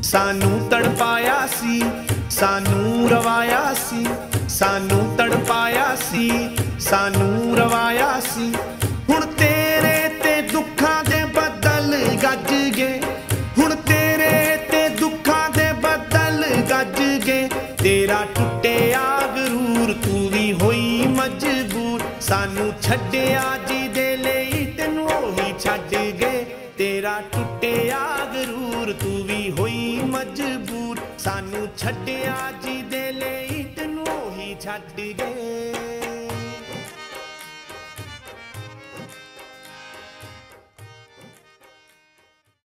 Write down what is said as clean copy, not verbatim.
सानू तड़पाया सी, सानू रवाया सी, सानू तड़पाया सी, सानू रवाया सी। हुण तेरे ते दुखां दे बदल गज गए, हुण तेरे ते दुखां दे बदल गज गए। तेरा टुटिया गरूर तू भी होई मजबूर, सानू छड्डिया जी दे लई तैनू ओही छड्ड गए। तेरा टुटिया गरूर तू भी होई मजबूर, सानू छड्डिया जी दे लई तैनू ओही छड्ड गए।